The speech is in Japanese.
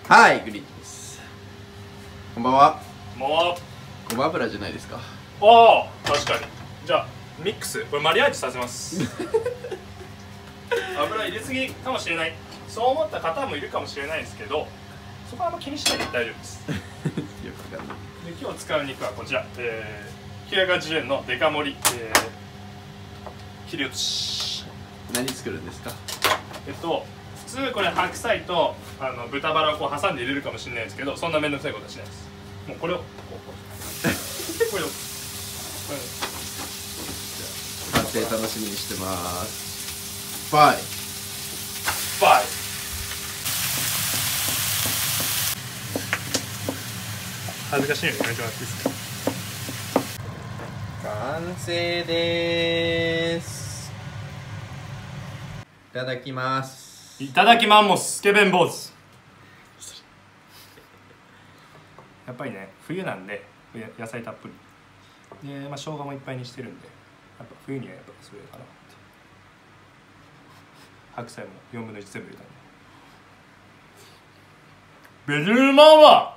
はい、グリーンです。こんばんは。 もごま油じゃないですか。 う、ああ、確かに。じゃあミックス、これマリアージュさせます油入れすぎかもしれない、そう思った方もいるかもしれないですけど、そこはあんま気にしないで大丈夫ですよくわかんない。 で、今日使う肉はこちら、980円のデカ盛り、切り落とし。 何作るんですか？ 普通これ白菜と豚バラをこう挟んで入れるかもしれないですけど、そんな面倒くさいことはしないです。もうこれをこれを完成楽しみにしてます。バイバイ。恥ずかしいのにやめてもらっていいですか？ 完成でーす。いただきます。 いただきマンモススケベン坊主。やっぱりね、冬なんで野菜たっぷりで、生姜もいっぱいにしてるんで、やっぱ冬にはやっぱそれかなって。白菜も4分の1全部入れたんでベジルマンは